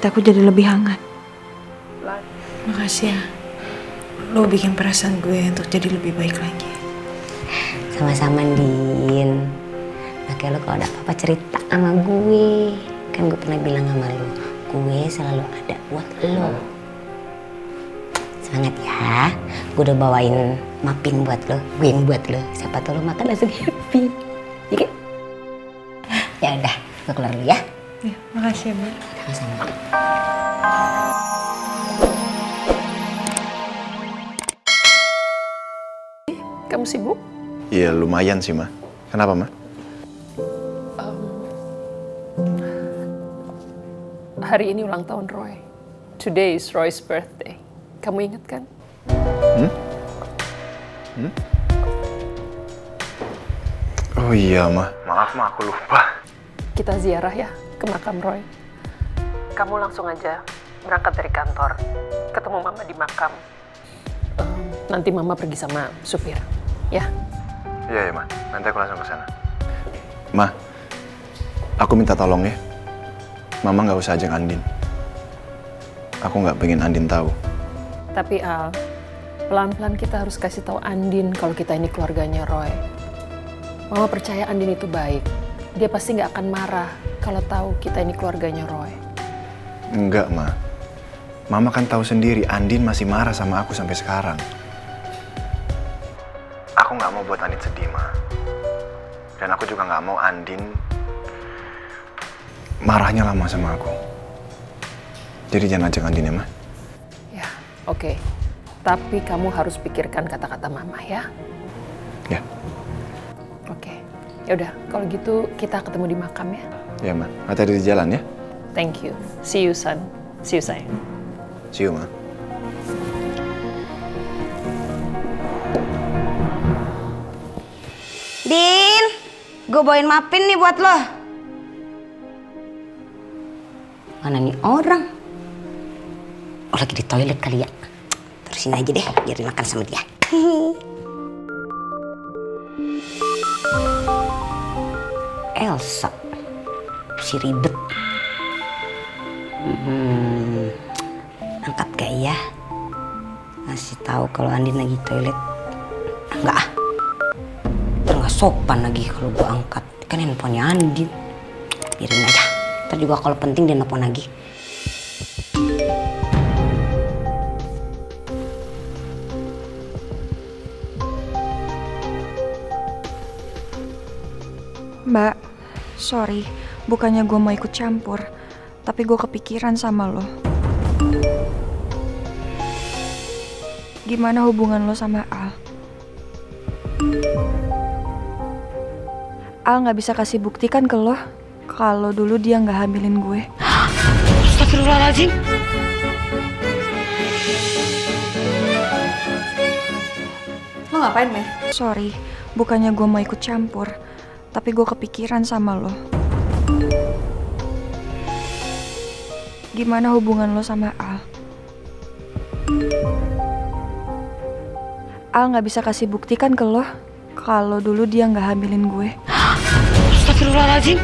kita aku jadi lebih hangat. Makasih ya. Lo bikin perasaan gue untuk jadi lebih baik lagi. Sama-sama, Din. Makanya lo kalau ada apa-apa cerita sama gue. Kan gue pernah bilang sama lo, gue selalu ada buat lo. Semangat ya. Gue udah bawain muffin buat lo, gue yang buat lo. Siapa tahu lo makan langsung happy. Ya kan? Ya udah, gue keluar dulu ya. Ya, makasih ya, Mbak. Sama-sama. Kamu sibuk? Iya lumayan sih, Ma. Kenapa, Ma? Hari ini ulang tahun Roy. Today is Roy's birthday. Kamu ingat kan? Oh iya, Ma. Maaf, Ma, aku lupa. Kita ziarah ya ke makam Roy. Kamu langsung aja berangkat dari kantor. Ketemu Mama di makam. Nanti Mama pergi sama supir, ya? Iya, Ma. Nanti aku langsung ke sana. Ma, aku minta tolong ya. Mama nggak usah ajak Andin. Aku nggak pengen Andin tahu. Tapi Al, pelan-pelan kita harus kasih tahu Andin kalau kita ini keluarganya Roy. Mama percaya Andin itu baik. Dia pasti nggak akan marah kalau tahu kita ini keluarganya Roy. Enggak, Ma. Mama kan tahu sendiri Andin masih marah sama aku sampai sekarang. Aku nggak mau buat Andin sedih, Ma. Dan aku juga nggak mau Andin marahnya lama sama aku. Jadi jangan ajak Andin ya, Ma. Ya, oke. Tapi kamu harus pikirkan kata-kata Mama ya. Ya. Oke. Ya udah, kalau gitu kita ketemu di makam ya. Ya, Ma. Hati-hati di jalan ya. Thank you. See you, son. See you, sayang. See you, Ma. Din, gue bawain muffin nih buat lo. Mana nih orang? Oh, lagi di toilet kali ya. Terusin aja deh, biar makan sama dia. Elsa, si ribet. Angkat gak ya? Ngasih tahu kalau Andin lagi toilet. Enggak ah. Nggak sopan lagi kalau gue angkat. Kan handphonenya Andin. Biarin aja. Ntar juga kalau penting dia nelfon lagi. Mbak, sorry. Bukannya gue mau ikut campur. Tapi gue kepikiran sama lo. Gimana hubungan lo sama Al? Al nggak bisa kasih bukti kan ke lo kalau dulu dia nggak hamilin gue. Astagfirullahaladzim. Lo ngapain, Meh? Sorry, bukannya gue mau ikut campur. Tapi gue kepikiran sama lo. Gimana hubungan lo sama Al? Al nggak bisa kasih bukti kan ke lo kalau dulu dia nggak hamilin gue. Astagfirullahaladzim.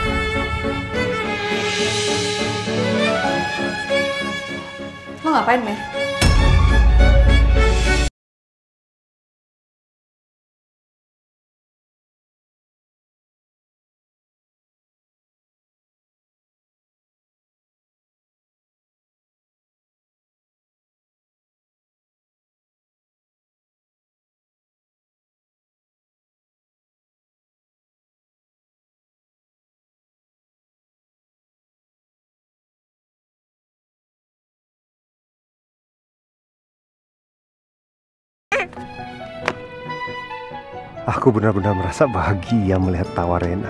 Lo ngapain, Meh? Aku benar-benar merasa bahagia melihat tawa Rena.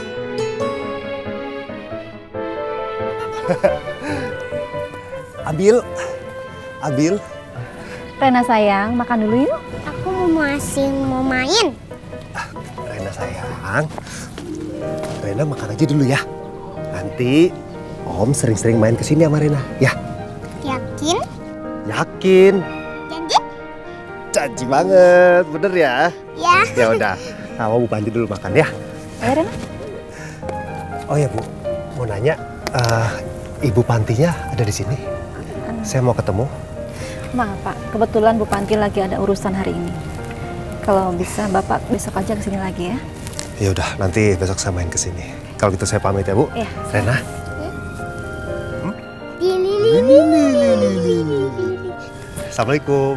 Abil. Rena sayang, makan dulu yuk. Aku masih mau main. Rena sayang, Rena makan aja dulu ya. Nanti Om sering-sering main kesini sama Rena, ya? Yakin? Yakin. Janji? Janji banget, bener ya? Ya. Ya udah, kamu Bu Panti dulu makan ya. Ayo Rena. Oh ya Bu, mau nanya, Ibu Pantinya ada di sini. Saya mau ketemu. Maaf Pak, kebetulan Bu Panti lagi ada urusan hari ini. Kalau bisa Bapak besok aja kesini lagi ya. Ya udah, nanti besok saya main kesini. Kalau gitu saya pamit ya Bu. Iya. Rena. Assalamualaikum.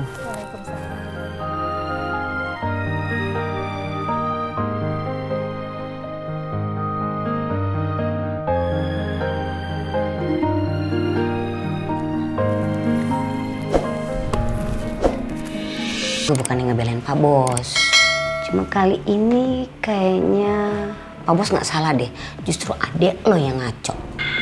Gue bukannya ngebelain Pak Bos. Cuma kali ini kayaknya Pak Bos nggak salah deh. Justru adek lo yang ngaco.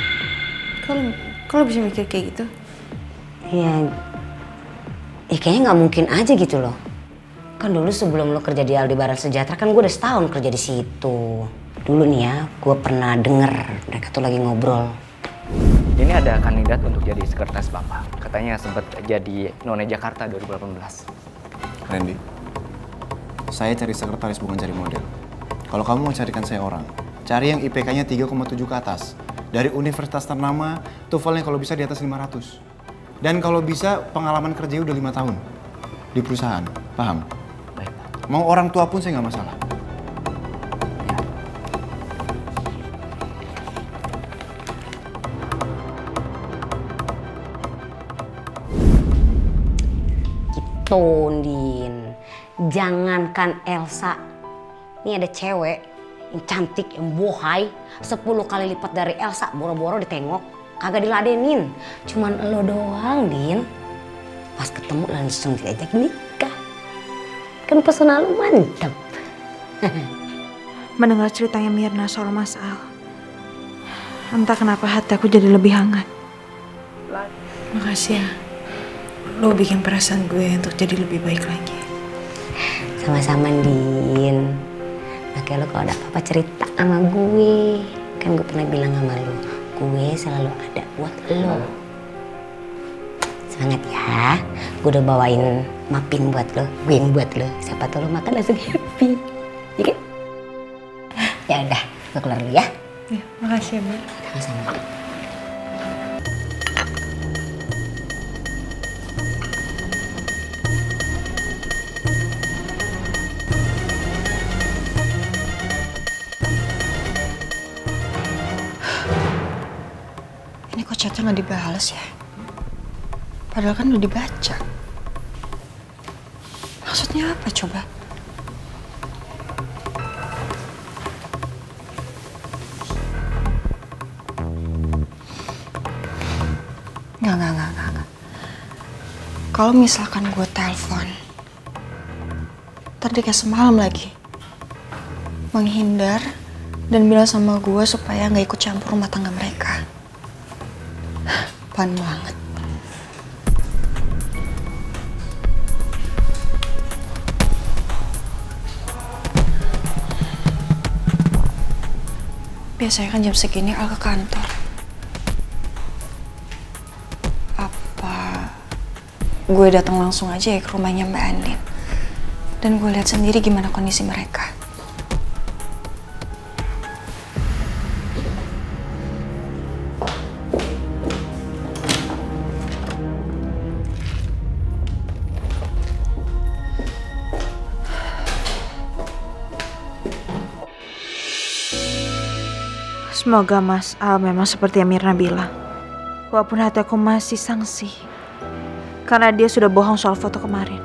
Kalau bisa mikir kayak gitu? Ya kayaknya nggak mungkin aja gitu loh. Kan dulu sebelum lo kerja di Aldebaran Sejahtera kan gue udah setahun kerja di situ. Dulu nih ya, gue pernah denger mereka tuh lagi ngobrol. Ini ada kandidat untuk jadi sekretaris Bapak. Katanya sempat jadi None Jakarta 2018. Randy, saya cari sekretaris bukan cari model. Kalau kamu mau carikan saya orang, cari yang IPK-nya 3,7 ke atas. Dari universitas ternama, TOEFL-nya kalau bisa di atas 500. Dan kalau bisa pengalaman kerjanya udah 5 tahun di perusahaan, paham? Baik, Pak. Mau orang tua pun saya nggak masalah. Tondin, jangankan Elsa, ini ada cewek yang cantik, yang bohai, 10 kali lipat dari Elsa, boro-boro ditengok, kagak diladenin. Cuman lo doang, Din. Pas ketemu langsung diajak nikah. Kan pesona lo mantep. Mendengar ceritanya Mirna soal Mas Al, entah kenapa hati aku jadi lebih hangat. Makasih ya. Lo bikin perasaan gue untuk jadi lebih baik lagi. Sama-sama, Din. Makanya lo kalau ada apa-apa cerita sama gue. Kan gue pernah bilang sama lo, gue selalu ada buat lo. Semangat ya. Gue udah bawain muffin buat lo, gue yang buat lo. Siapa tahu lo makan langsung happy. Ya kan? Ya udah, gue keluar dulu ya. Ya, makasih ya, Mbak. Sama-sama. Ini kok chatnya nggak dibales ya? Padahal kan udah dibaca. Maksudnya apa coba? Nggak. Kalau misalkan gue telepon, ntar dia kayak semalam lagi. Menghindar dan bilang sama gue supaya nggak ikut campur rumah tangga mereka. Apaan banget. Biasanya kan jam segini Al ke kantor. Apa gue datang langsung aja ya ke rumahnya Mbak Andin. Dan gue lihat sendiri gimana kondisi mereka. Semoga Mas Al memang seperti yang Mirna bilang. Walaupun hati aku masih sangsi. Karena dia sudah bohong soal foto kemarin.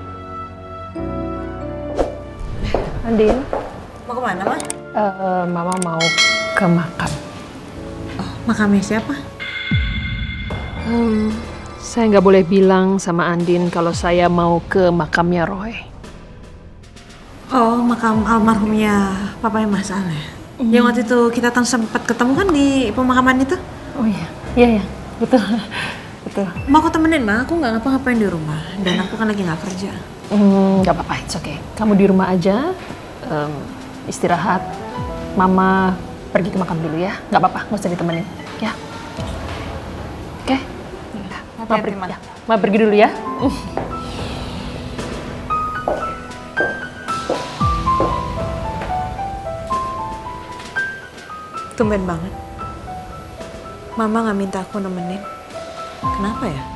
Andin, Mau kemana, Ma? Mama mau ke makam. Oh, makamnya siapa? Saya nggak boleh bilang sama Andin kalau saya mau ke makamnya Roy. Oh, makam almarhumnya papanya Mas Al ya? Yang waktu itu kita sempat ketemu kan di pemakaman itu? Oh iya, betul. Mau aku temenin, Ma? Aku nggak ngapa-ngapain di rumah. Dan aku kan lagi nggak kerja. Nggak apa-apa, it's okay. Kamu di rumah aja, istirahat. Mama pergi ke makam dulu ya. Nggak apa-apa, nggak usah ditemenin. Ya. Oke? Ma pergi dulu ya. Tumben banget. Mama nggak minta aku nemenin. Kenapa ya?